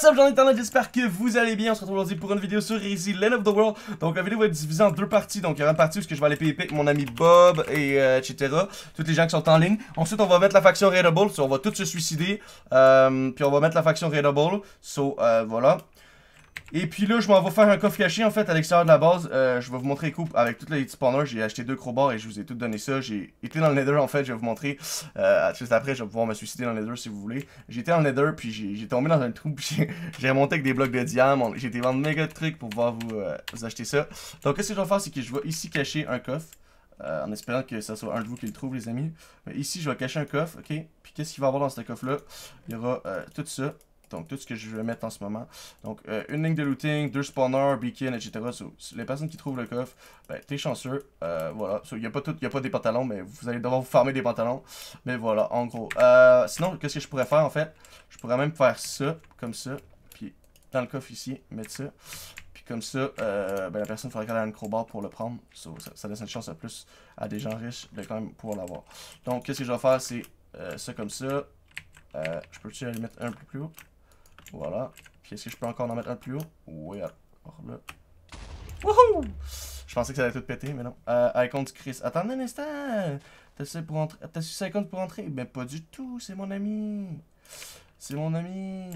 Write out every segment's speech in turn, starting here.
up gens d'internet, j'espère que vous allez bien. On se retrouve aujourd'hui pour une vidéo sur Easy Land of the World. Donc la vidéo va être divisée en deux parties. Donc il y aura une partie où je vais aller PvP avec mon ami Bob et etc. Tous les gens qui sont en ligne. Ensuite on va mettre la faction Raidable, on va tous se suicider. Puis on va mettre la faction Raidable. Voilà. Et puis là, je m'en vais faire un coffre caché en fait à l'extérieur de la base. Je vais vous montrer les coupes avec tous les spawners. J'ai acheté 2 crowbars et je vous ai tout donné ça. J'ai été dans le nether en fait, je vais vous montrer. Juste après, je vais pouvoir me suicider dans le nether si vous voulez. J'étais dans le nether puis j'ai tombé dans un trou. Puis j'ai remonté avec des blocs de diamants. J'ai été vendre méga de trucs pour pouvoir vous acheter ça. Donc, qu'est-ce que je vais faire, c'est que je vais ici cacher un coffre. En espérant que ce soit un de vous qui le trouve, les amis. Mais ici, je vais cacher un coffre, ok? Puis qu'est-ce qu'il va y avoir dans ce coffre-là? Il y aura tout ça. Donc, tout ce que je vais mettre en ce moment. Donc, une ligne de looting, 2 spawners, beacon, etc. Les personnes qui trouvent le coffre, ben, t'es chanceux. Voilà. Il n'y a pas des pantalons, mais vous allez devoir vous farmer des pantalons. Mais voilà, en gros. Sinon, qu'est-ce que je pourrais faire, en fait? Je pourrais même faire ça, comme ça. Puis, dans le coffre ici, mettre ça. Puis, comme ça, ben, la personne fera qu'elle ait un crowbar pour le prendre. Ça laisse une chance à plus à des gens riches de quand même pouvoir l'avoir. Donc, qu'est-ce que je vais faire? C'est ça comme ça. Je peux-tu aller mettre un peu plus haut? Voilà. Puis est-ce que je peux encore en mettre un plus haut? Oui, alors là. Wouhou! Je pensais que ça allait tout péter, mais non. Icon de Chris. Attendez un instant! T'as su 50 pour entrer? Ben pas du tout, c'est mon ami! C'est mon ami!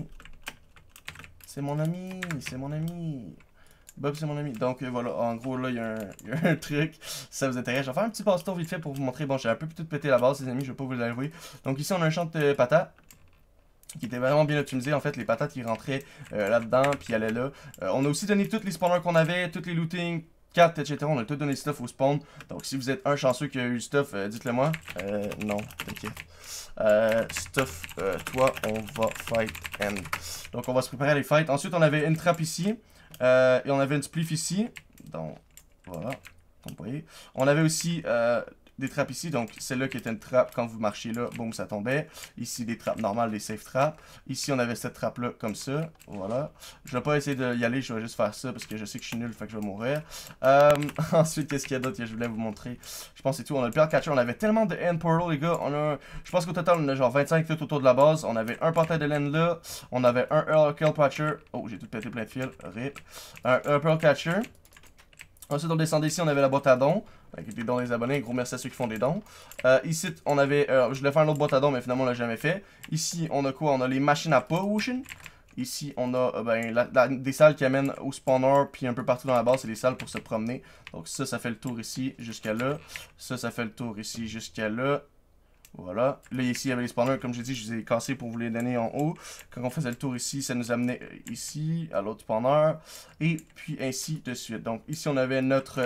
C'est mon ami! C'est mon ami! Bob, c'est mon ami. Donc voilà, en gros là, il y a un truc. Si ça vous intéresse, je vais faire un petit passe-tour vite fait pour vous montrer. Bon, j'ai un peu tout pété la base, les amis, je vais pas vous l'avouer. Donc ici, on a un champ de patates qui était vraiment bien optimisé. En fait, les patates, ils rentraient là-dedans, puis ils allaient là. On a aussi donné tous les spawners qu'on avait, tous les looting, cartes, etc. On a tout donné stuff au spawn. Donc, si vous êtes un chanceux qui a eu le stuff, dites-le moi. Non, t'inquiète. Stuff, toi, on va fight end. Donc, on va se préparer à les fight. Ensuite, on avait une trappe ici. Et on avait une spliff ici. Donc, voilà. Comme vous voyez. On avait aussi des trappes ici, donc celle-là qui était une trappe, quand vous marchiez là, boum, ça tombait. Ici, des trappes normales, des safe traps. Ici, on avait cette trappe-là, comme ça, voilà. Je vais pas essayer d'y aller, je vais juste faire ça, parce que je sais que je suis nul, fait que je vais mourir. Ensuite, qu'est-ce qu'il y a d'autre que je voulais vous montrer? Je pense que c'est tout, on a le Pearl Catcher, on avait tellement de end portal, les gars, je pense qu'au total, on a genre 25 tout autour de la base. On avait un portail de laine là, on avait un Earl Catcher, oh, j'ai tout pété plein de fils, rip. Un Pearl Catcher. Ensuite, on descendait ici, on avait la boîte à dons. Avec des dons des abonnés, gros merci à ceux qui font des dons. Ici, on avait, je voulais faire une autre boîte à dons, mais finalement, on l'a jamais fait. Ici, on a quoi? On a les machines à potion. Ici, on a des salles qui amènent au spawner, puis un peu partout dans la base, c'est des salles pour se promener. Donc ça fait le tour ici jusqu'à là. Ça fait le tour ici jusqu'à là. Voilà. Là, ici, il y avait les spawners, comme j'ai dit, je les ai cassés pour vous les donner en haut. Quand on faisait le tour ici, ça nous amenait ici, à l'autre spawner. Et puis ainsi de suite. Donc ici, on avait notre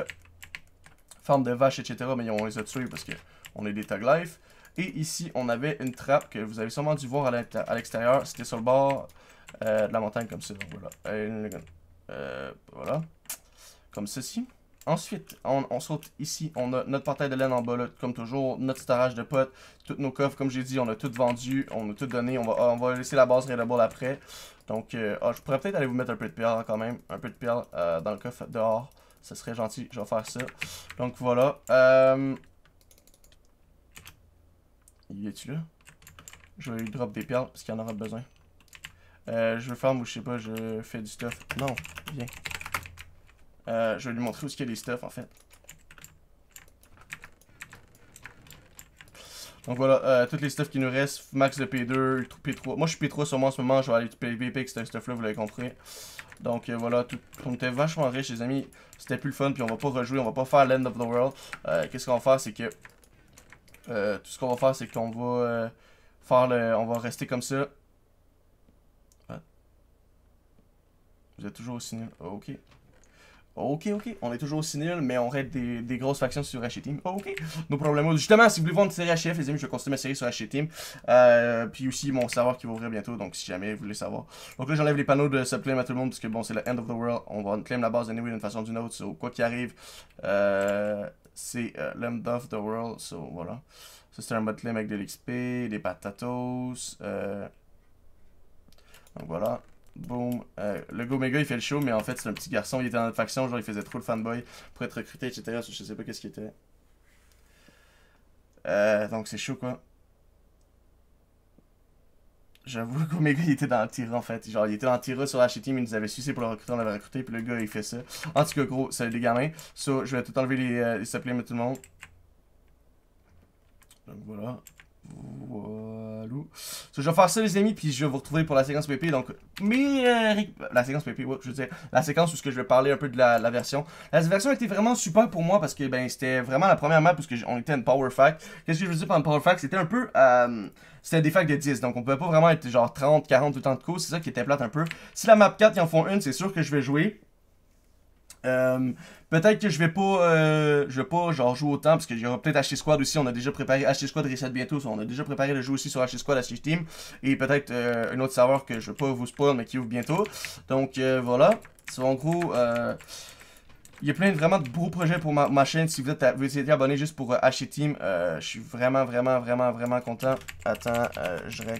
farm de vaches, etc. Mais on les a tués parce qu'on est des tag life. Et ici, on avait une trappe que vous avez sûrement dû voir à l'extérieur. C'était sur le bord de la montagne, comme ça. Voilà. Voilà. Comme ceci. Ensuite, on saute ici, on a notre portail de laine en bas, là, comme toujours, notre storage de potes, tous nos coffres, comme j'ai dit, on a tout vendu, on a tout donné, on va laisser la base Raidable après. Donc, je pourrais peut-être aller vous mettre un peu de perles quand même, un peu de perles dans le coffre dehors, ça serait gentil, je vais faire ça. Donc voilà, il est-tu là? Je vais lui drop des perles, parce qu'il en aura besoin. Je veux farm ou je sais pas, je fais du stuff. Non, viens. Je vais lui montrer où il y a des stuff en fait. Donc voilà, toutes les stuff qui nous restent, max de P2, P3. Moi je suis P3 sur moi en ce moment, je vais aller PvP avec ce stuff là, vous l'avez compris. Donc voilà, on était vachement riches les amis, c'était plus le fun, puis on va pas rejouer, on va pas faire l'End of the World. Qu'est-ce qu'on va faire, c'est que tout ce qu'on va faire, c'est qu'on va on va rester comme ça. Vous êtes toujours aussi nul, ok. Ok, on est toujours aussi nul, mais on raid des grosses factions sur HTeam. Ok, nos problèmes. Justement, si vous voulez voir une série HF, les amis, je vais continuer ma série sur HTeam. Puis aussi mon serveur qui va ouvrir bientôt, donc si jamais vous voulez savoir. Donc là, j'enlève les panneaux de subclaim à tout le monde, parce que bon, c'est le end of the world. On va claim la base anyway d'une façon ou d'une autre, so quoi qu'il arrive, c'est l'end of the world, so voilà. Ça, c'est un mode claim avec de l'XP, des patatos. Donc voilà. Boom. Le Gomega il fait le show, mais en fait c'est un petit garçon, il était dans notre faction, genre il faisait trop le fanboy pour être recruté, etc. Je sais pas qu'est-ce qu'il était. Donc c'est chaud quoi. J'avoue qu'Omega il était dans le Tira en fait. Genre il était dans le Tira sur H-Team, il nous avait sucé pour le recruter, on l'avait recruté, puis le gars il fait ça. En tout cas gros, salut les gamins. So, je vais tout enlever les suppléments de tout le monde. Donc voilà. Voilà. So, je vais faire ça les amis, puis je vais vous retrouver pour la séquence PP. Donc, la séquence PP, ouais, je veux dire, la séquence où je vais parler un peu de la version. La version était vraiment super pour moi parce que ben c'était vraiment la première map parce qu'on était en Power Fact. Qu'est-ce que je veux dire par une Power Fact? C'était un peu... c'était des facts de 10, donc on pouvait pas vraiment être genre 30, 40 tout le temps de coups, c'est ça qui était plate un peu. Si la map 4 ils en font une, c'est sûr que je vais jouer. Peut-être que je vais pas genre jouer autant parce qu'il y aura peut-être HT Squad aussi, on a déjà préparé HT Squad reset bientôt, on a déjà préparé le jeu aussi sur HT Squad, HT Team et peut-être un autre serveur que je vais pas vous spoil mais qui ouvre bientôt. Donc voilà, c'est en gros il y a plein vraiment de gros projets pour ma chaîne. Si vous êtes abonné juste pour HT Team, je suis vraiment content. Attends, je règle.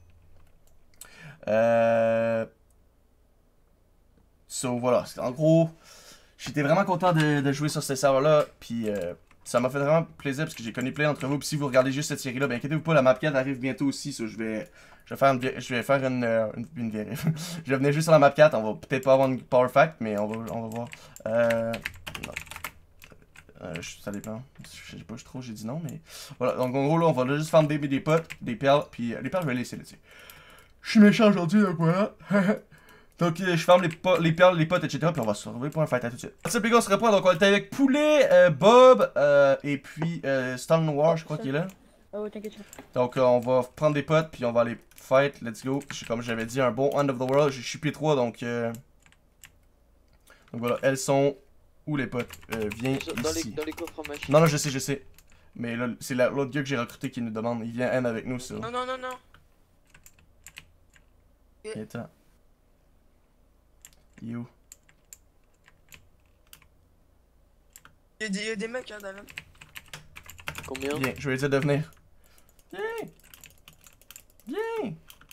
So voilà, en gros, j'étais vraiment content de jouer sur ce serveur-là, puis ça m'a fait vraiment plaisir parce que j'ai connu plein d'entre vous. Puis si vous regardez juste cette série-là, ben inquiétez-vous pas, la map 4 arrive bientôt aussi, so je vais faire une vérif. Je vais venir juste sur la map 4, on va peut-être pas avoir une Power Fact, mais on va voir. Non. Ça dépend. Je sais pas trop, j'ai dit non, mais voilà. Donc en gros là, on va juste farm des potes, des perles, puis les perles je vais les laisser, là, tu sais. Je suis méchant aujourd'hui, donc voilà. Donc je ferme les perles, les potes, etc. Puis on va se retrouver pour un fight à tout de suite. What's up les gars, on se reprend. Donc on était avec Poulet, Bob, et puis Stan Noir, je crois qu'il est là. Oh, t'inquiète. Donc on va prendre des potes, puis on va aller fight. Let's go. Comme j'avais dit, un bon End of the World. Je suis P3, donc voilà, elles sont où les potes? Viens ici. Dans les coffres en machine. Non, je sais. Mais là, c'est l'autre gars que j'ai recruté qui nous demande. Il vient End avec nous, ça. Non. Attends. Il est où? Il y a des mecs hein, dans là. Combien? Viens, je vais lui dire de venir. Viens!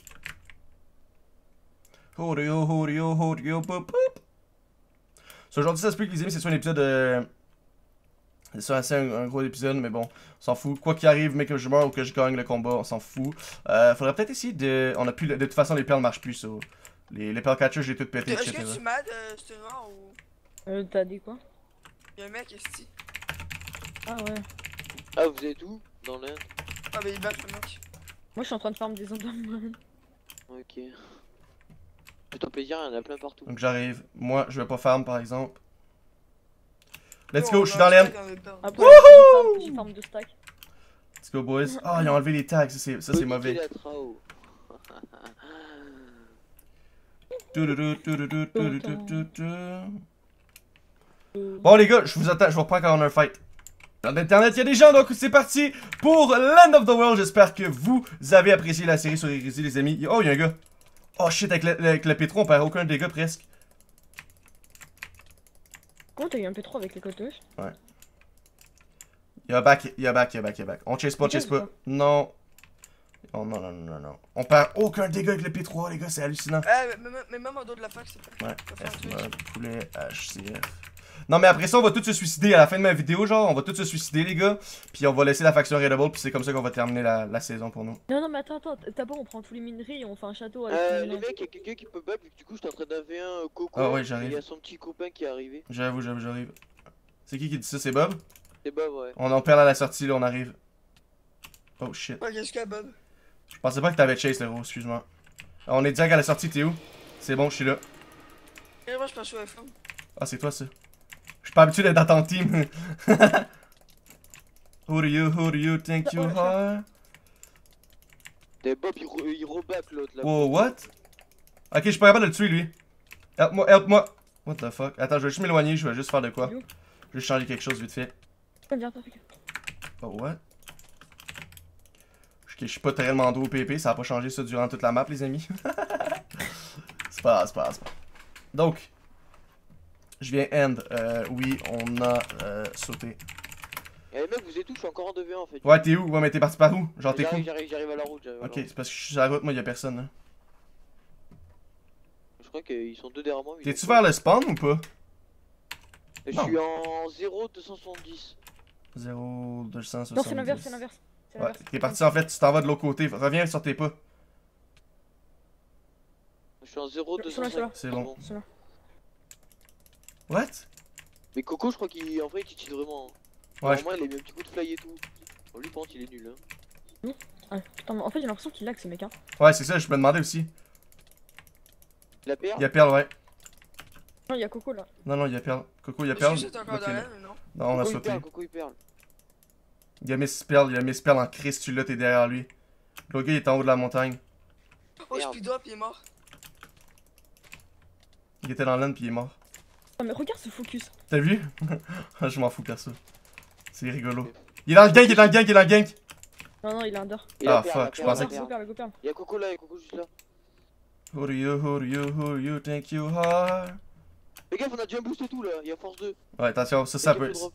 Horio, pop, pop. So, aujourd'hui, ça se peut que les amis, c'est soit un épisode. C'est soit assez un gros épisode, mais bon, on s'en fout. Quoi qu'il arrive, mais que je meure ou que je gagne le combat, on s'en fout. Faudrait peut-être essayer de. On a plus. De toute façon, les perles marchent plus, so. Les perles catchers, j'ai tout pété, Est-ce etc. que tu m'aides, c'est rare ou. T'as dit quoi? Y'a un mec ici. Ah ouais. Ah, vous êtes où? Dans l'Inde? Ah, bah il bat le mec. Moi je suis en train de farm des endommages. Ok. Fais-toi plaisir, il y en a plein partout. Donc j'arrive. Moi, je vais pas farm par exemple. Let's Oh, go, je suis dans l'air. Après, j'ai farm 2 stacks. Let's go, boys. Ah, ils ont enlevé les tags, ça c'est mauvais. Bon les gars, je vous attends, je vous reprends quand on a un fight. Dans l'internet, il y a des gens, donc c'est parti pour Land of the World. J'espère que vous avez apprécié la série sur Hérésie, les amis. Oh, il y a un gars. Oh shit, avec le P3, on perd aucun dégât presque. Comment t'as eu un P3 avec les cotoches? Ouais. Il y a back. On chase pas. Non. Oh non. On perd aucun dégât avec le P3, les gars, c'est hallucinant. Mais même en dos de la fac, c'est pas. Ouais, F-mode, poulet, HCF. Non, mais après ça, on va tous se suicider à la fin de ma vidéo, genre, on va tous se suicider, les gars. Puis on va laisser la faction Raidable, puis c'est comme ça qu'on va terminer la saison pour nous. Non, mais attends, d'abord on prend tous les minerais et on fait un château avec les mecs, y'a quelqu'un qui peut bug, du coup, je suis en train d'avoir un coco. Ah ouais, j'arrive. Il y a son petit copain qui est arrivé. J'arrive. C'est qui dit ça? C'est Bob? C'est Bob, ouais. On en perd à la sortie, là, on arrive. Oh shit. Ouais, qu'est-ce qu'il y a, Bob? Je pensais pas que t'avais chase, le gros, excuse-moi. On est direct à la sortie, t'es où? C'est bon, je suis là. Et moi, je passe sur F1. Ah, c'est toi, ça. Je suis pas habitué d'être dans ton team. Who do you think you are? T'es Bob, il reback l'autre là. Wow, what? Ok, je suis pas capable de le tuer, lui. Help moi. What the fuck? Attends, je vais juste m'éloigner, je vais juste faire de quoi? Je vais changer quelque chose vite fait. Oh, what? Je suis pas tellement dos au PP, ça a pas changé ça durant toute la map, les amis. C'est pas grave. Donc, je viens end. Oui, on a sauté. Eh mec, vous êtes où? Je suis encore en 2v1 en fait. Ouais, t'es où? Ouais, mais t'es parti par où? Genre, t'es où? J'arrive à la route. Ok, c'est parce que je suis sur la route, moi, y'a personne. Hein. Je crois qu'ils sont deux derrière moi. T'es-tu vers le spawn ou pas? Je suis en 0,270. 0,270. Non, c'est l'inverse. Ouais, t'es parti en fait, tu t'en vas de l'autre côté. Reviens sur tes pas. Je suis en 0, Sur là, 205. C'est bon. Sur là. What? Mais Coco, je crois qu'en vrai, il cheat vraiment. Ouais, Normalement, il a mis un petit coup de fly et tout. Bon, lui, par contre, il est nul. Hein. Ah, putain, mais en fait, j'ai l'impression qu'il lag ce mec. Hein. ouais, c'est ça, je me demandais aussi. La paire. Il y a Perle, ouais. Non, il y a Coco là. Non, il y a Perle. Coco, il y a Est-ce Perle. que c'est encore Ok, derrière, mais non? non, on a Coco, il sauté. perle, Coco, il perle. Il y a Miss Perle, en Christ, tu l'as, t'es derrière lui. Le gars, il est en haut de la montagne. Oh, Merde. speed up, il est mort. Il était dans l'âne, puis il est mort. Ah, mais regarde ce focus. T'as vu? Je m'en fous, perso. C'est rigolo. Il est dans le gank, il est dans le gank, il est dans le gank. Non, il est under. Il a Ah, perle, fuck, la je perle, pensais la que- perle. Go perle, go perle. Il y a Coco là, il y a Coco juste là. Who do you think you are? Les gars, on a déjà un boost et tout là, il y a force 2. Ouais, attention, ça Les gars, peut. faut drop.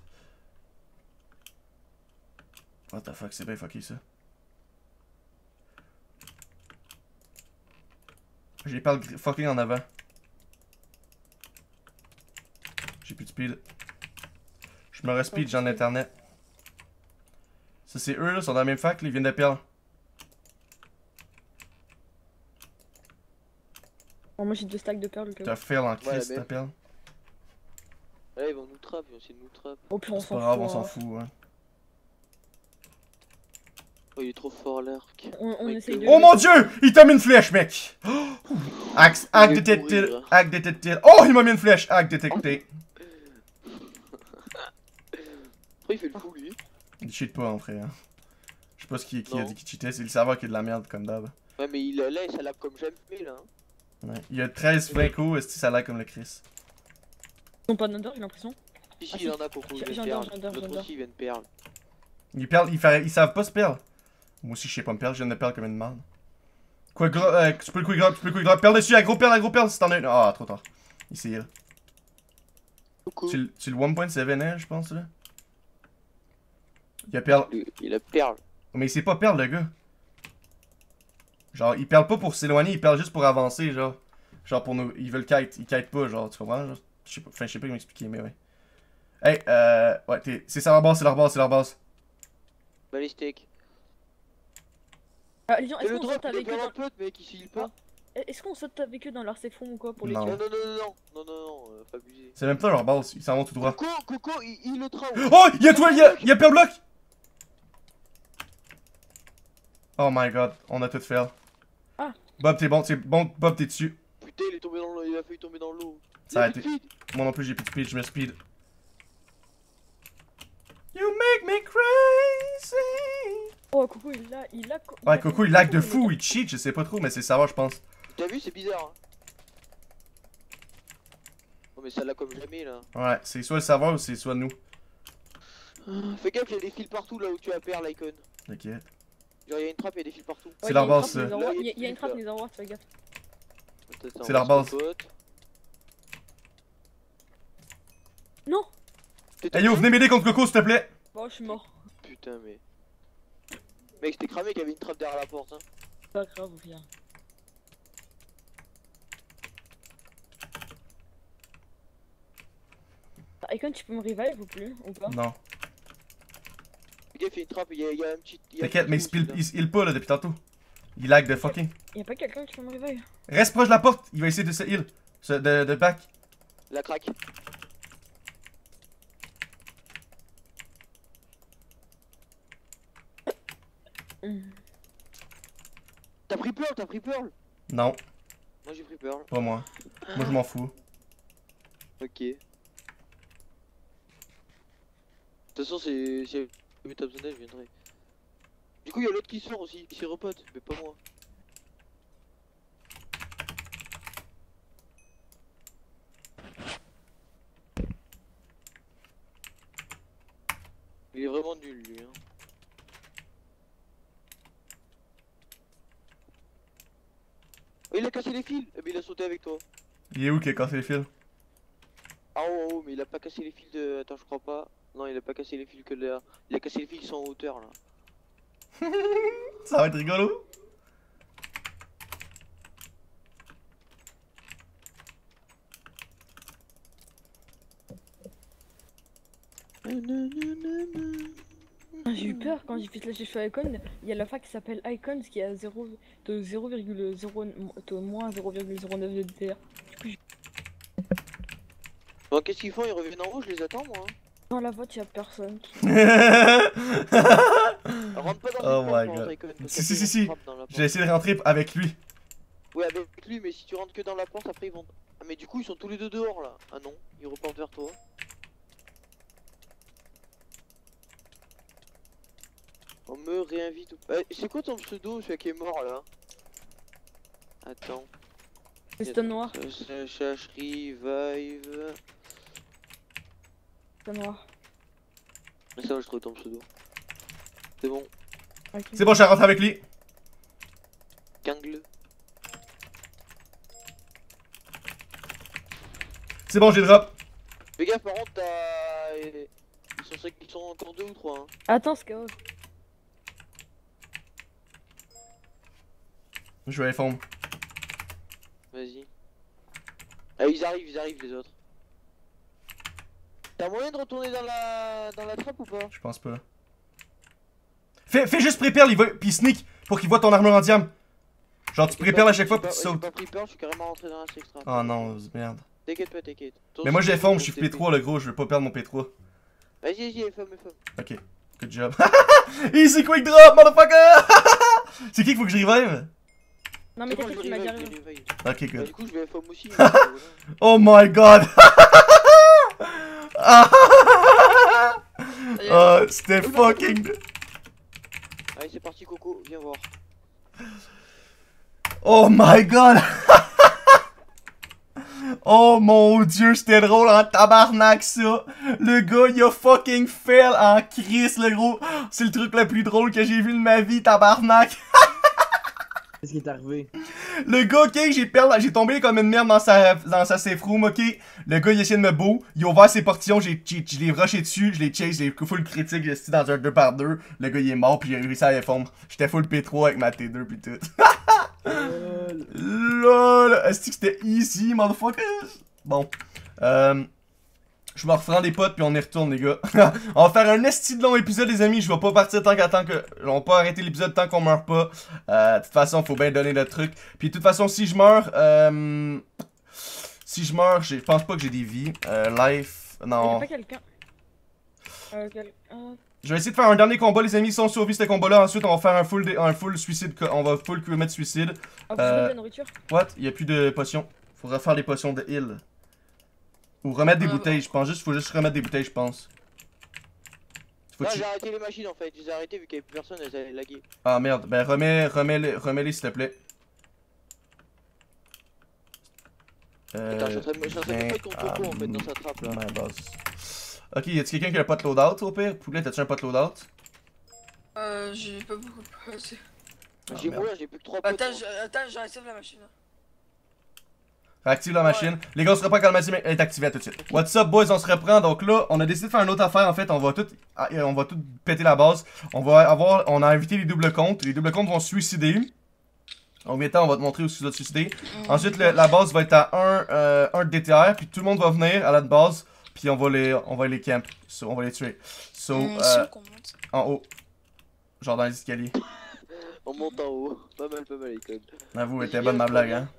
What the fuck, c'est bien fucké ça. J'ai pas le fucking en avant. J'ai plus de speed. Je me respeed, j'ai en internet. Ça c'est eux là, ils sont dans la même fac, là, ils viennent de perdre. Bon, moi j'ai 2 stacks de perles. T'as fail en la Christ, même. ta perle. Là, ils vont nous trap, ils vont essayer de nous trap. Au pire, on C'est s'en pas fout. grave, on s'en hein. fout, ouais. Oh, il est trop fort l'arc. On Mec, essaye de. Oh mon dieu! Il t'a mis une flèche, mec! Axe, hack Il est detected, pourri, là. hack detected. Oh, il m'a mis une flèche, hack detected. Après, il fait le fou lui. Il cheat pas en vrai. Hein. Je sais pas ce qui a Non. dit qu'il cheatait, c'est le serveur qui est de la merde comme d'hab. Ouais, mais il là, ça l'a comme jamais là. Hein. Ouais. Il y a 13 flincos, est-ce que ça lag comme le Chris? Ils sont pas under, j'ai l'impression. Si, Ah, il en a Coco, il j'ai vient un de dard, perle. j'ai un dard, j'ai un L'autre dard. aussi, il vient de perle. Ils savent pas se perdre. Moi aussi, je sais pas me perdre, je viens de me perdre comme une merde. Quoi, tu peux le quick drop, Perle dessus, aggro perle si t'en as une. Ah, trop tard. Ici, là. Coco. Tu le 1.7 je pense, là. Il y a perle. Il a perle. Mais il sait pas perdre, le gars. Genre, il perd pas pour s'éloigner, il perd juste pour avancer, genre. Genre, pour nous. Il veut le kite, il kite pas, genre, tu comprends? Genre, je sais pas, enfin, je sais pas comment expliquer, mais ouais. Hey, ouais, c'est ça leur base, c'est leur base. Balistique. Ah, Lyon, C'est est-ce le qu'on drop, saute il a avec eux perle un dans. peu, mec, il s'il pas. Est-ce qu'on saute avec eux dans leur fond ou quoi pour les Non. tuer? Non, faut abuser. C'est même pas leur base, ils s'en vont tout droit. Coco, il le trap. Oh, il y a toi, il y a perle bloc! Oh my god, on a tout fait. Ah. Bob, t'es bon, Bob, t'es dessus. Putain, il est tombé dans l'eau, il a failli tomber dans l'eau. Ça a Il été. plus de feed. Moi non plus, j'ai plus de speed, je me speed. You make me crazy! Oh, Coco, il a. Ouais, Coco, il lag de fou, il cheat, je sais pas trop, mais c'est ça va, je pense. T'as vu, c'est bizarre. Hein. Oh, mais ça l'a comme jamais là. Ouais, c'est soit le serveur ou c'est soit nous. Fais gaffe, il y a des fils partout là où tu as perle l'icon. T'inquiète. Genre, il y a une trappe, il y a des fils partout. C'est leur base, ça. Il y a une trappe, les endroits, fais gaffe. Attends, C'est leur base. Non! Hey yo, venez m'aider contre Coco, s'il te plaît! Bon, je suis mort. Putain, mais. Mec, c'était cramé qu'il y avait une trappe derrière la porte. Hein. Pas grave, rien. Icon, tu peux me revive ou plus? Ou pas? Non. Fais gaffe, il y a une trappe, il y a un petit. il y a un T'inquiète, petit mais trou aussi, là. il heal pas là depuis tantôt. Il lag de fucking. Y'a pas quelqu'un qui peut me revive? Reste proche de la porte, il va essayer de se heal. De back. La craque. T'as pris Pearl? Non, Moi j'ai pris Pearl. pas moi. Moi je m'en fous. Ok. De toute façon, si j'avais ta besoin d'aide, je viendrai. Du coup, il y a l'autre qui sort aussi, qui s'y repote, mais pas moi. Il est vraiment nul lui. Hein. Oh, il a cassé les fils! Eh ben, il a sauté avec toi. Il est où qui a cassé les fils? Ah oh, oh, mais il a pas cassé les fils de... Attends, je crois pas. Non, il a pas cassé les fils que là. Il a cassé les fils qui sont en hauteur là. Ça va être rigolo. J'ai eu peur quand j'ai fait slasher sur Icon. Il y a la fac qui s'appelle Icons qui a 0 de 0,0 de moins 0,09 de DTR. Du coup, Bon, qu'est-ce qu'ils font? Ils reviennent en haut, je les attends moi. dans la vote, il y a personne. Rentre pas dans Oh les portes, my dans god. Icon, parce Si, qu'après, si, ils si, vont si. te frapper dans la porte. J'ai essayé de rentrer avec lui. Ouais, avec lui, mais si tu rentres que dans la porte, après ils vont. Ah, mais du coup, ils sont tous les deux dehors là. Ah non, ils reportent vers toi. On me réinvite ou pas. C'est quoi ton pseudo, celui qui est mort là? Attends. C'est Stone Noir. Cherche revive. Stone Noir. Mais ça, je trouve ton pseudo. C'est bon, Ok. C'est bon, je rentre avec lui. gangle. C'est bon, j'ai drop. Fais gaffe, par contre, ils sont encore 2 ou 3. Hein. Attends, Scout. Je vais fondre. Vas-y. Ah, ils arrivent les autres. T'as moyen de retourner dans la trappe ou pas? Je pense pas. Fais juste pré-perle, puis sneak pour qu'il voit ton armure en diam. Genre, tu pré-perles à chaque fois, puis tu J'ai sautes. pas pris peur, je suis carrément rentré dans la safe trap. Oh non, merde. T'inquiète pas, t'inquiète. Mais moi, j'ai fond, je suis P3, le gros, je veux pas perdre mon P3. Vas-y, FM. Ok, good job. Easy quick drop, motherfucker! C'est qui qu'il faut que je revive? Non, mais t'inquiète, tu m'as déjà revu. Ok, Bah, good. du coup, je vais FM aussi. Oh my god! Oh, c'était fucking. Allez, c'est parti, Coco, viens voir. Oh my god! Oh mon dieu, c'était drôle en tabarnak ça! Le gars il a fucking fail en crise le gros! C'est le truc le plus drôle que j'ai vu de ma vie, tabarnak! Qu'est-ce qui est arrivé? Le gars, ok, j'ai tombé comme une merde dans sa safe room, ok? Le gars il essayait de me beau, il a ouvert ses portillons, je l'ai rushé dessus, je l'ai chase, j'ai full critique, j'ai resté dans un 2x2, le gars il est mort puis il a réussi à fondre. J'étais full P3 avec ma T2 pis tout. LOL! Est-ce que c'était easy, motherfuckers? Bon. Je me reprends des potes puis on y retourne, les gars. On va faire un esti de long épisode, les amis. Je vais pas partir tant que. On va pas arrêter l'épisode tant qu'on meurt pas. De toute façon, faut bien donner le truc. Puis de toute façon, si je meurs. Si je meurs, je pense pas que j'ai des vies. Life. Y'a Non. pas quelqu'un. Je vais essayer de faire un dernier combat, les amis. Si on survit ce combat-là, ensuite on va faire un full suicide. On va full mettre suicide. Ah, vous avez de la nourriture? What? Il y a plus de potions. Faudra faire les potions de heal. Ou remettre des bouteilles, je pense. Faut juste remettre des bouteilles, je pense. Faut Non, que j'ai arrêté les machines en fait. Je les ai arrêtées vu qu'il y avait plus personne, elles allaient laguer. Ah merde, ben remets-les s'il te plaît. Attends, je suis en train de me mettre contre Coco en fait dans sa trappe là. My boss. Ok, y a-t-il quelqu'un qui a un pot loadout au pire? Poulet, t'as-tu un pot loadout? J'ai pas beaucoup passé. J'ai merde. moi, j'ai plus que 3 potes. Attends, j'ai réussi la machine. Réactive la machine. Les gars, on se reprend quand la machine est activée, à tout de suite. What's up, boys? On se reprend. Donc là, on a décidé de faire une autre affaire. En fait, on va tout péter la base. On a invité les doubles comptes. Les doubles comptes vont se suicider. En même temps, on va te montrer où tu dois te suicider. Ensuite, la base va être à 1 de DTR. Puis tout le monde va venir à la base. Puis on va les camp. On va les tuer. So, en haut. Genre dans les escaliers. On monte en haut. Pas mal, les codes. Avoue, était bonne ma blague, hein.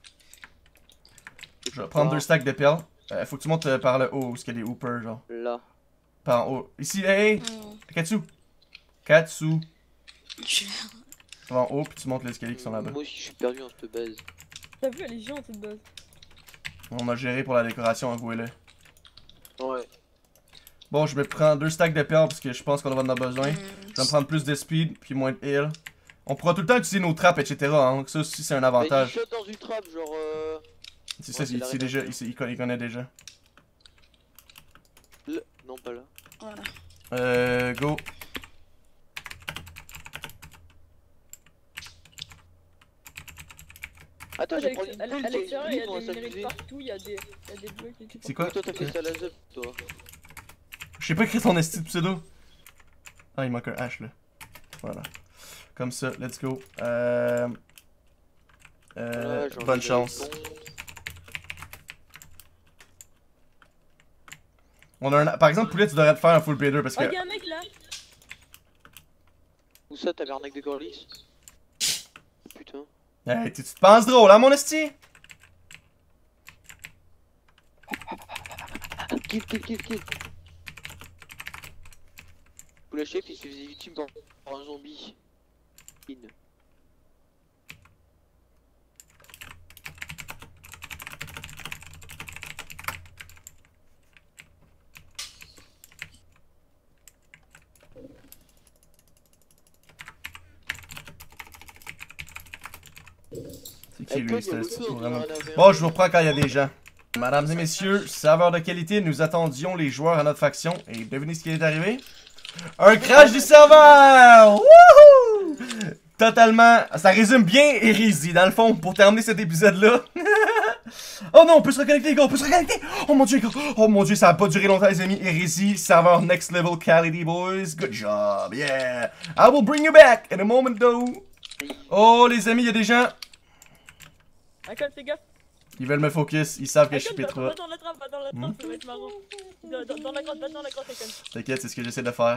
Je vais prendre 2 stacks de perles. Faut que tu montes par le haut, où est-ce qu'il y a des hoopers, genre. Là. Par en haut. Ici, hey! Katsu! Katsu! Tu vas en haut, puis tu montes les escaliers qui sont là-bas. Moi aussi, je suis perdu en cette base. T'as vu, elle est géante cette base. On a géré pour la décoration, avouez-le. Ouais. Bon, je me prends 2 stacks de perles parce que je pense qu'on va en avoir besoin. Je vais me prendre plus de speed, puis moins de heal. On pourra tout le temps utiliser nos trappes, etc. Hein. Ça aussi, c'est un avantage. Mais il shot dans une trappe, genre. C'est ça, c'est il connaît déjà. Non, pas là. Voilà. Go. Attends, j'ai pris À une bulle, l'extérieur, il y a pour des minéraux s'amuser. partout, il y a des blocs et tout. C'est quoi? Toi, t'as fait ça à la zep, toi. Je sais pas écrire ton esti de pseudo. Ah, il manque un H là. Voilà. Comme ça, let's go. Voilà, j'en Bonne ai chance. des bons. On a un... Par exemple, Poulet, tu devrais te faire un full P2 parce Oh, que. y'a un mec là! Où ça, tabernacle de Corliss? Putain. Hey, tu te penses drôle, hein, mon esti? Kill. Vous la chef, il se faisait victime par un zombie. In. C'est qui lui, c'est vraiment. Bon, je vous reprends quand il y a des gens. Mesdames et messieurs, serveur de qualité, nous attendions les joueurs à notre faction. Et devinez ce qui est arrivé? Un crash du serveur! Wouhou! Totalement. Ça résume bien Hérésie, dans le fond, pour terminer cet épisode-là. Oh non, on peut se reconnecter, les gars, on peut se reconnecter! Oh mon dieu, les gars! Oh mon dieu, ça va pas durer longtemps, les amis. Hérésie, serveur next level quality, boys. Good job, yeah! I will bring you back in a moment, though. Oh, les amis, il y a des gens. Icon, fais gaffe. Ils veulent me focus, ils savent que je suis Icon, P3. va dans la trappe, ça va être marrant. Dans la grotte, va dans la grotte, Icon. T'inquiète, c'est ce que j'essaie de faire.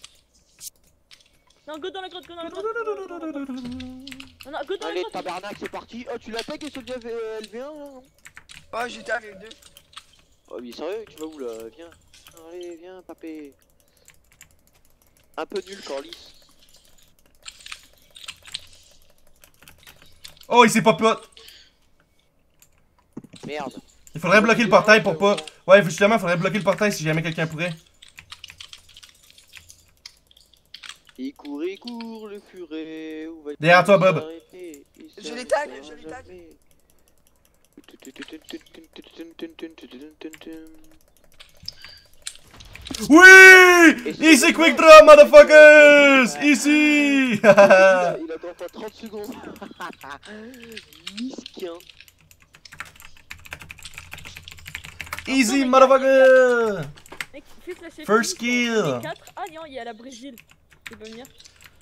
Non, go dans la grotte, go dans la grotte. Non, go dans la Allez, grotte. tabernacle, c'est parti. Oh, tu l'attaques et soldat LV1 là, non? Ouais, j'étais avec deux. Oh, mais sérieux, tu vas où là? Viens. Allez, viens, papé. Un peu nul, Corliss. Oh, il s'est pas pot. Merde. Il faudrait bloquer le portail pour pas. Ouais, justement, il faudrait bloquer le portail si jamais quelqu'un pourrait. Il court, le furet. Où va Derrière toi, Bob. Je les tag. Oui! Easy quick draw, motherfuckers! Easy! Il attend pas 30 secondes. Misquin. Easy, motherfucker! Mec, fais flasher. First kill. Ah non, il y a la Brigitte. Il va venir.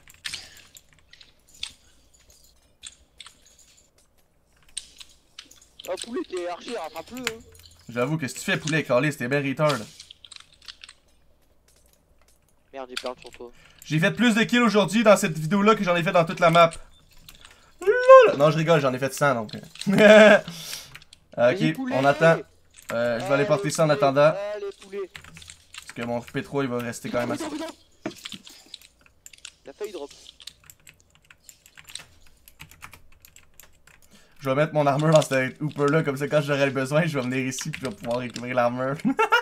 Oh, poulet, t'es archer, rattrape-le. Hein. J'avoue que si tu fais poulet calé, c'était bien retard. Merde, j'ai perdu sur toi. J'ai fait plus de kills aujourd'hui dans cette vidéo-là que j'en ai fait dans toute la map. Lol. Non, je rigole, j'en ai fait 100 donc. Ok, on attend. Je vais aller porter ça en attendant. Allez, poulet. Parce que mon P3 il va rester quand même assez. La feuille drop. Je vais mettre mon armure dans cette hooper là, comme ça quand j'aurai besoin, je vais venir ici puis je vais pouvoir récupérer l'armure.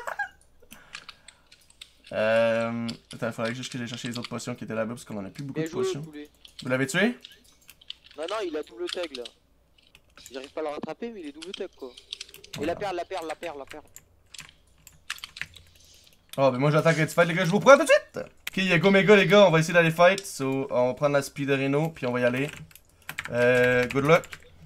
Attends, il faudrait juste que j'aille chercher les autres potions qui étaient là-bas parce qu'on en a plus beaucoup de potions. Vous l'avez tué? Non, non, il a double tag là. J'arrive pas à le rattraper, mais il est double tag quoi. Et la perle. Oh, ben moi j'attends que tu fights les gars, je vous prends tout de suite! Ok, il y a go méga les gars, on va essayer d'aller fight. So, on va prendre la speed de Reno puis on va y aller. Good luck.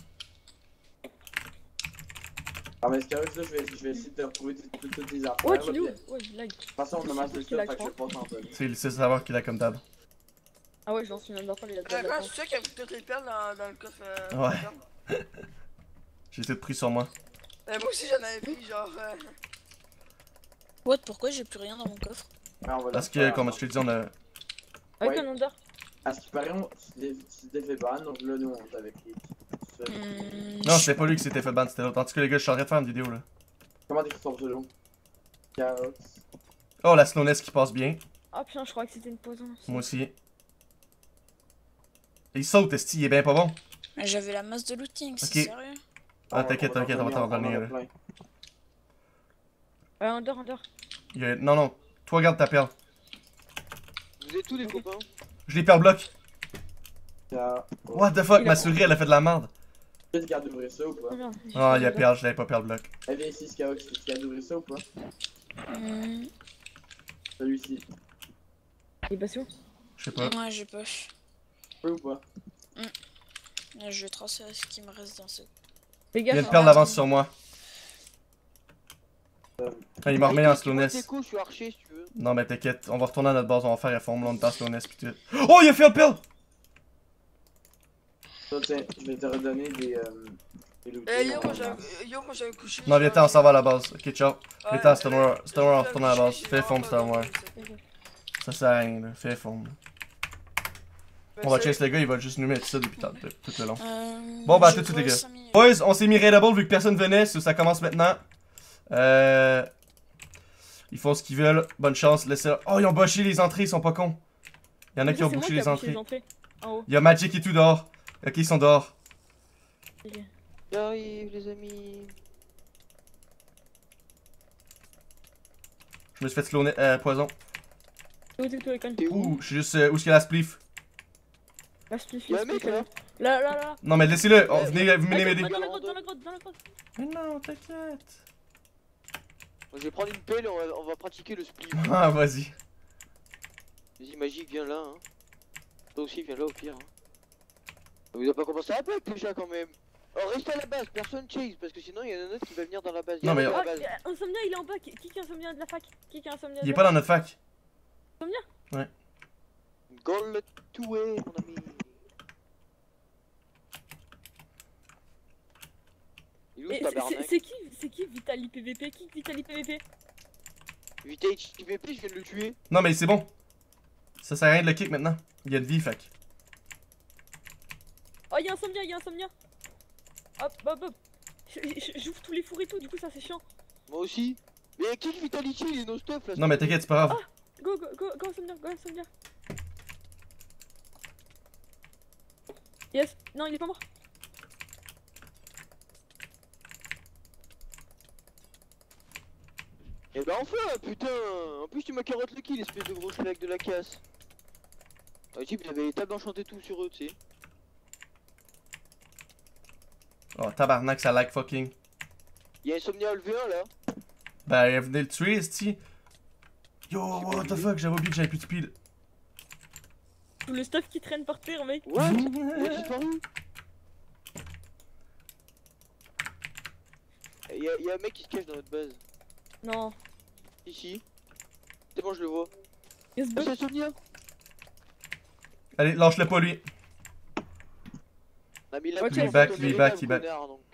Ah, mais c'est correct, là, je vais essayer de te retrouver toutes tes affaires. Ouais, là, tu l'es où? puis- Ouais, lag. De toute façon, on a massé ça, fait que je passe en fait. C'est le savoir qu'il a comme d'hab. Ah ouais, je lance une underfall, il a déjà D'accord, la c'est sûr qu'il y a toutes les perles dans le coffre. Ouais. perles. J'ai tout pris sur moi. Moi aussi j'en avais pris genre. What, pourquoi j'ai plus rien dans mon coffre? Ouais, on va Parce le que, faire. comme je te dis, on a. Avec Ouais. un under. À ce qui paraît, tu t'es fait ban, donc là, nous, on est avec les. Non, c'était pas lui qui s'était fait ban, c'était l'autre. En tout cas, les gars, je suis en train de faire une vidéo là. Comment t'écris ton pseudo? Chaos. Oh, la slowness qui passe bien. Ah putain, je crois que c'était une poison. Moi aussi. Il saute, esti, il est bien pas bon. Mais j'avais la masse de looting, c'est Ok. sérieux? Ah, t'inquiète, on va t'en donner là. Under. Non, toi, garde ta perle. Vous êtes tous les copains? Je l'ai perle bloc. Chaos. What the fuck, ma souris elle a fait de la merde. Tu es capable d'ouvrir ça ou pas? Oh merde. Ah, il y a perle, je l'avais pas perle bloc. Eh viens ici, Chaos, tu es capable d'ouvrir ça ou pas? Celui-ci. Il est passé où? Je sais pas. Ouais, j'ai pas. Tu peux ou pas? Là, je vais transférer ce qui me reste dans ce. Fais Il y a gaffe. une perle d'avance sur moi. Ah, il m'a remis en slowness. Je suis archer si tu veux. Non, mais t'inquiète, on va retourner à notre base, on va faire réforme, là on est en slowness pis tout. Oh, il a fait le perle! Ça, tiens, je vais te redonner des lootings. Moi j'avais couché. Non, viens-t'en, on s'en va à la base. Ok, ciao. Ouais, Viens-t'en, Stonewall, on j'avais retourne à la base. couché, Fais j'ai forme, vraiment Stonewall. pas Ça sert à rien, là. Fais forme. On va chase le gars, il va juste nous mettre ça depuis tout le long. Bon, bah, à tout de suite, les gars. Boys, on s'est mis raidable vu que personne venait, ça commence maintenant. Ils font ce qu'ils veulent, bonne chance, laissez. Oh, ils ont bouché les entrées, ils sont pas cons. Il y en a qui ont bouché les entrées. Il y a Magic et tout dehors. Ok, ils sont dehors. J'arrive, les amis. Je me suis fait slow poison. T'es où? Ouh, je suis juste où est-ce qu'il y a la spliff. La spliff, Y'a un mec là? Là. Non, mais laissez-le, venez m'aider. Dans la grotte. Mais non, t'inquiète. Je vais prendre une pelle et on va pratiquer le split. Ah, vas-y. Vas-y, Magique, viens là. Hein. Toi aussi, viens là au pire. Hein. Vous avez pas commencé à pack déjà quand même. Oh, reste à la base, personne chase parce que sinon il y en a un autre qui va venir dans la base. Non, mais- Ah, Insomnia, il est en bas. Qui est Insomnia de la fac? Qui est Insomnia Il est pas dans notre fac. Insomnia? Ouais. Go le tuer, mon ami. Il est où ce tabarnak? C'est qui Vitali PVP? Qui Vitali PVP? Vitage PVP, je viens de le tuer. Non, mais c'est bon. Ça sert à rien de le kick maintenant. Il y a de vie, fac. Oh, y'a Insomnia. Hop. J'ouvre tous les fours et tout, du coup ça c'est chiant. Moi aussi. Mais kick Vitality, il est no stuff là. Non, mais t'inquiète, c'est pas grave. Go Insomnia. Yes, non il est pas mort. Eh ben enfin, putain. En plus tu m'as carotte le kill, espèce de gros schlag de la casse. Ah, le type il avait les tables enchantées tout sur eux, tu sais. Oh, tabarnak, ça lag fucking. Y'a Insomnia LV1 là. Ben, venez le tuer, c'ti. Yo, what the fuck, j'avais oublié que j'avais plus de speed. Tout le stuff qui traîne par terre, mec. What? Il a disparu. Y'a un mec qui se cache dans notre base. Non. Ici. C'est bon, je le vois. Yes, Ah, c'est Insomnia. Allez, lâche-le pas, lui. Ah, mais il a Ok. plus Il en back, fait, il on back, est il back. connard, donc,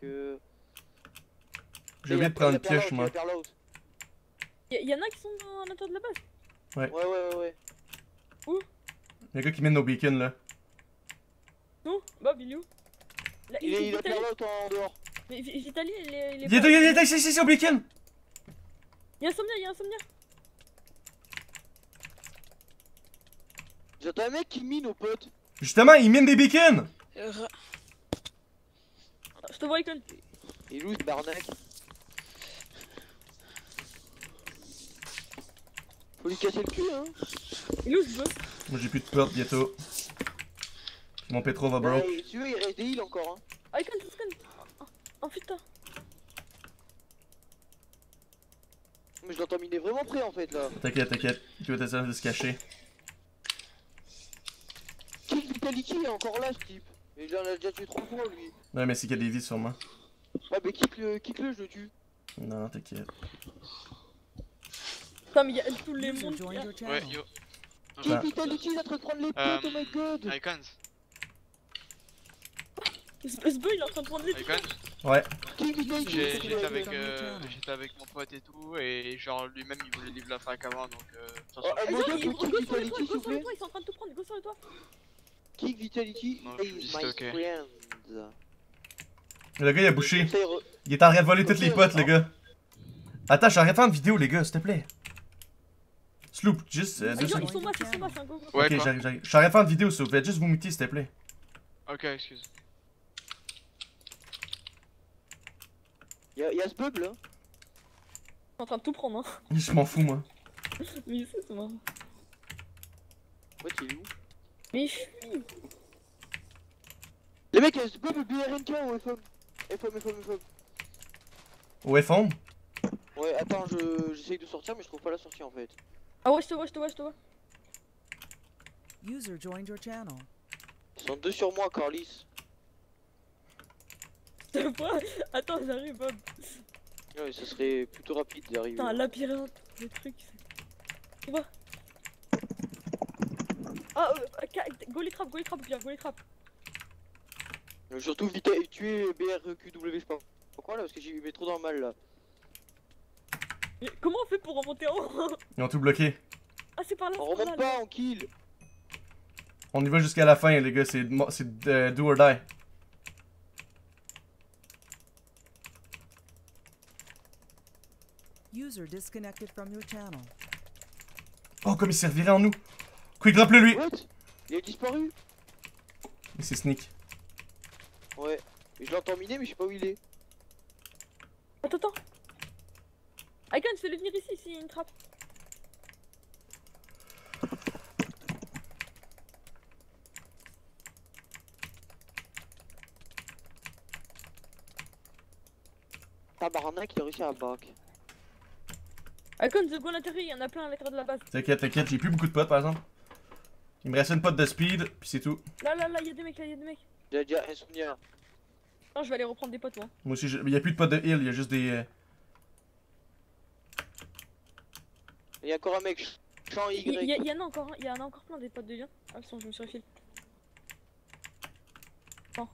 J'ai oublié de prendre une pioche, moi. Y'en a qui sont à l'intérieur de la base. Ouais. Y'a un gars qui mène nos beacons, là. Non, Bob, il est où? Là, Il a Vitali, Perlout en dehors. mais Vitali, il est. Il est ici, au beacon. Y'a Insomnia. J'entends un mec qui mine aux potes. Justement, il mine des beacons. Je te vois, Icon. Il est où ce barnac? Faut lui casser le cul, hein. Il est où ce boss? Moi, j'ai plus de porte bientôt. Mon pétro va broke. Ouais, si tu veux, il reste des heals encore, hein. Icon, oh putain. Mais je l'entends miner vraiment près en fait là. T'inquiète. Il doit essayer de se cacher. Kick Vitality est encore là ce type. Mais il en a déjà tué 3 fois lui. Ouais, mais c'est qu'il y a des vies, sûrement. Ah, mais kick-le, je le tue. Non, t'inquiète. Putain, mais y'a tous les mondes qu'il y a. Ouais, yo. Kick Vitality, il est en train de prendre les potes, oh my god. Icons. Ce boy, il est en train de prendre les trucs. Icons. Ouais. Kick Vitality, J'étais avec mon pote et tout, et genre lui-même il voulait livre la fac avant donc. Oh, Vas-y, Modo, go kick sur le Vitality toit, s'il go vous sur le plaît. toit, ils sont en train de tout prendre, go sur le toit. Kick Vitality, Non, is je me dis, my c'est ok. friend. Le gars, il a bouché. Comme ça, Il est en train de voler toutes les potes, le gars. Attends, je suis en train de faire une vidéo, les gars, s'il te plaît. Sloop, juste 2 Ils secondes. sont masse, hein, go. Ouais, Ok, quoi. j'arrive. Je suis en train de faire une vidéo, Sloop. Faites juste vous muter, s'il te plaît. Ok, excuse. Y'a ce bug là. Ils sont en train de tout prendre, hein. Je m'en fous, moi. Mais c'est marrant. Ouais, il est où? Mais je suis. Les mecs, y'a ce bug le BRNK ou FM? FM. Ouais, fond. Ouais, attends, j'essaye de sortir, mais je trouve pas la sortie en fait. Ah ouais, je te vois. User joined your channel. Ils sont 2 sur moi, Carlis. Je te vois. Attends, j'arrive, Bob. Ouais, ça serait plutôt rapide d'arriver. Putain, un labyrinthe, le truc. Tu vois? Ah, go les trappes, bien, go les trappes. Surtout vite tuer BRQW, je sais pas pourquoi là, parce que j'y mets trop dans le mal là. Mais comment on fait pour remonter en haut? Ils ont tout bloqué. Ah, c'est par là, On c'est par remonte là. pas, on kill. On y va jusqu'à la fin, les gars. C'est do or die. User disconnected from your channel. Oh, comme il servirait en nous. Quick drop le lui. What? Il a disparu? Mais c'est sneak. Ouais. Mais je l'entends miner, mais je sais pas où il est. Attends. Icon, fais-le venir ici, s'il y a une trappe. Tabarnak, il a réussi à back. Icon, the go à l'intérieur, il y en a plein à l'intérieur de la base. T'inquiète, j'ai plus beaucoup de potes par exemple. Il me reste une pote de speed, puis c'est tout. Là, il y a des mecs, J'ai déjà un souvenir. Non, je vais aller reprendre des potes, moi. Moi aussi, il y a plus de potes de heal, il y a juste des. Il y a encore un mec, champ Y. Il y en a encore, il y en a encore plein des potes de lien. Ah, attends, je me suis refilé. Non.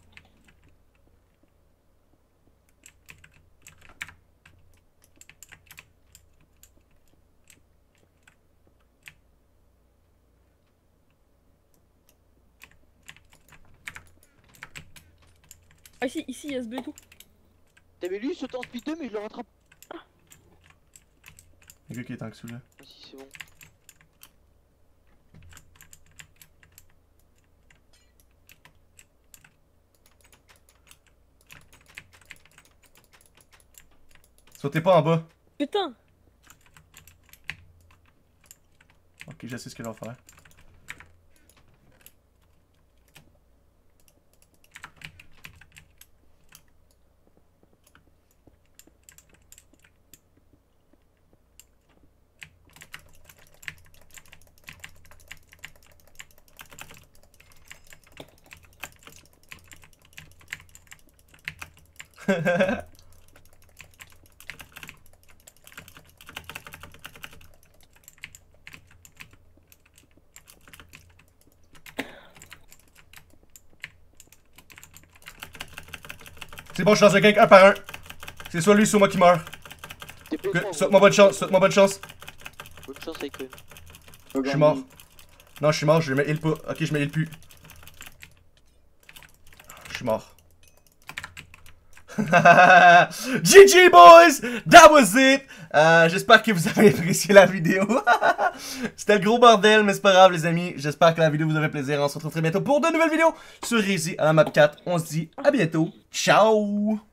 Ah, ici, il y a ce bleu et tout. T'avais lui, il saute en speed 2, mais je le rattrape. Le gars qui est en dessous là. Ah si, c'est bon. Sautez pas en bas. Putain! Ok, je sais ce qu'il va faire. C'est bon, je lance le gang un par un. C'est soit lui, soit moi qui meurt. Souhaite-moi bonne chance, souhaite-moi bonne chance. Bonne chance, Icon. Je suis mort. Non, je suis mort, je me heal pas. Ok, je me heal plus. Je suis mort. GG boys! That was it! J'espère que vous avez apprécié la vidéo. C'était le gros bordel, mais c'est pas grave les amis. J'espère que la vidéo vous a fait plaisir. On se retrouve très bientôt pour de nouvelles vidéos sur Easy à la map 4. On se dit à bientôt. Ciao!